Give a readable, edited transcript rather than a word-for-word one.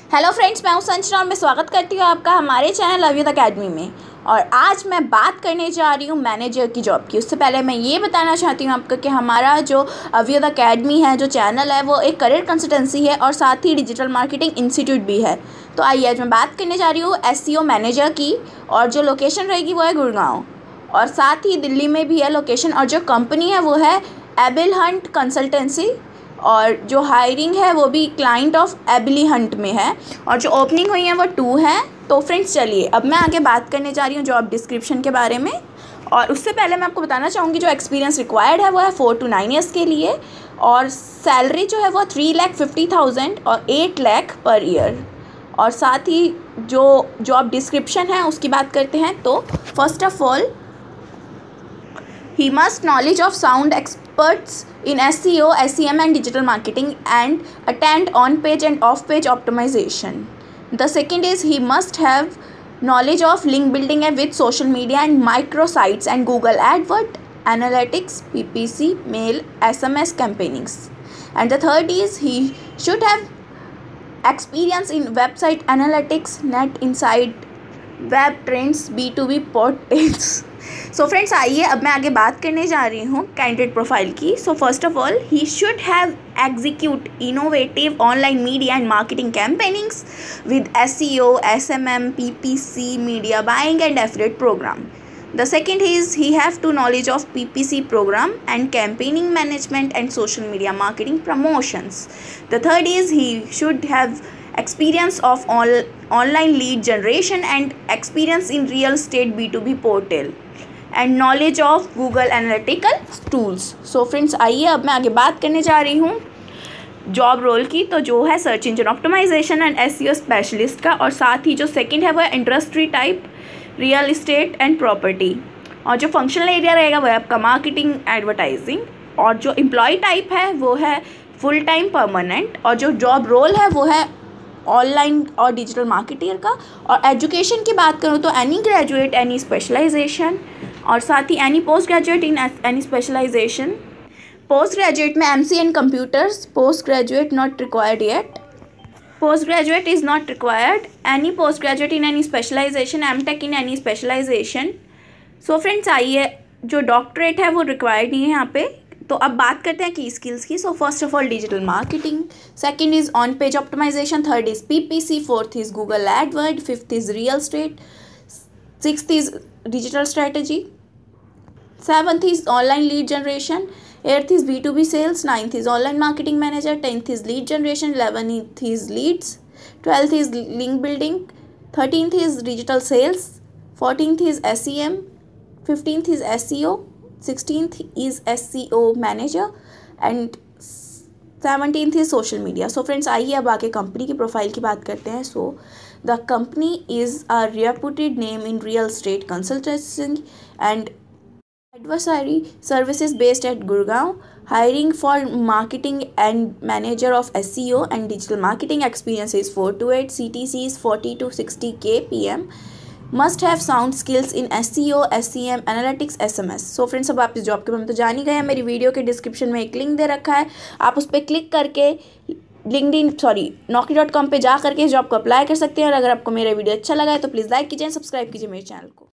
Hello friends, मैं हूं संजना और मैं स्वागत करती हूं आपका हमारे चैनल अव्युद अकेडमी में। और आज मैं बात करने जा रही हूं मैनेजर की जॉब की। उससे पहले मैं ये बताना चाहती हूं आपको कि हमारा जो अव्युद अकेडमी है, जो चैनल है, वो एक करियर कंसल्टेंसी है और साथ ही डिजिटल मार्केटिंग इंस्टीट्यूट भी है। तो आइए आज मैं बात करने जा रही हूँ SEO मैनेजर की, और जो लोकेशन रहेगी वो है गुड़गांव, और साथ ही दिल्ली में भी है लोकेशन। और जो कंपनी है वो है एबलहंट कंसल्टेंसी, और जो हायरिंग है वो भी क्लाइंट ऑफ एबलीहंट में है, और जो ओपनिंग हुई है वो 2 है। तो फ्रेंड्स चलिए अब मैं आगे बात करने जा रही हूँ जॉब डिस्क्रिप्शन के बारे में। और उससे पहले मैं आपको बताना चाहूँगी जो एक्सपीरियंस रिक्वायर्ड है वो है 4 to 9 ईयर्स के लिए, और सैलरी जो है वो 3,50,000 और 8 लाख पर ईयर। और साथ ही जो जॉब डिस्क्रिप्शन है उसकी बात करते हैं। तो first of all, he must knowledge of sound experts in SEO, SEM and digital marketing and attend on-page and off-page optimization. The second is he must have knowledge of link building with social media and microsites and Google AdWords, analytics, PPC, mail, SMS campaignings. And the third is he should have experience in website analytics, net insight, web trends, B2B Portals. So friends आइए अब मैं आगे बात करने जा रही हूँ candidate profile की। So first of all, he should have execute innovative online media and marketing campaignings with SEO, SMM, PPC, media buying and affiliate program. The second is he have to knowledge of PPC program and campaigning management and social media marketing promotions. The third is he should have experience of online lead generation and experience in real estate B2B portal and knowledge of Google analytical tools. So friends आइए अब मैं आगे बात करने जा रही हूँ job role की। तो जो है search engine optimisation and SEO specialist का, और साथ ही जो सेकंड है वो है industry type, real estate and property. और जो फंक्शनल एरिया रहेगा वो है आपका मार्केटिंग, एडवर्टाइजिंग। और जो एम्प्लॉय टाइप है वो है फुल टाइम परमानेंट। और जो जॉब रोल है वो है ऑनलाइन और डिजिटल मार्केटर का। और एजुकेशन की बात करूँ तो एनी ग्रेजुएट, एनी स्पेशलाइजेशन, और साथ ही any post graduate in any specialisation. Post graduate में M.Sc in computers, post graduate not required yet, post graduate is not required, any post graduate in any specialisation, M.Tech in any specialisation. So friends आइए, जो doctorate है वो required नहीं है यहाँ पे। तो अब बात करते हैं की स्किल्स की। So first of all digital marketing, second is on page optimisation, third is PPC, fourth is Google adword, fifth is real state, sixth is digital strategy, seventh is online lead generation, eighth is B2B sales, ninth is online marketing manager, tenth is lead generation, 11th is leads, 12th is link building, 13th is digital sales, 14th is SEM, 15th is SEO, 16th is SEO manager and 17th is social media. So friends आइए अब आगे company की profile की बात करते हैं. So the company is a reputed name in real estate consultancy and advisory services based at Gurgaon. Hiring for marketing and manager of SEO and digital marketing experience is 4 to 8. CTC is 40 to 60K PM. Must have sound skills in SEO, SEM, analytics, SMS. So friends अब आप इस job के बारे में तो जान ही गए हैं। मेरी वीडियो के डिस्क्रिप्शन में एक लिंक दे रखा है, आप उस पर क्लिक करके naukri.com पे जा करके इस जॉब को अप्लाई कर सकते हैं। और अगर आपको मेरा वीडियो अच्छा लगा है तो प्लीज़ लाइक कीजिए, सब्सक्राइब कीजिए मेरे चैनल को।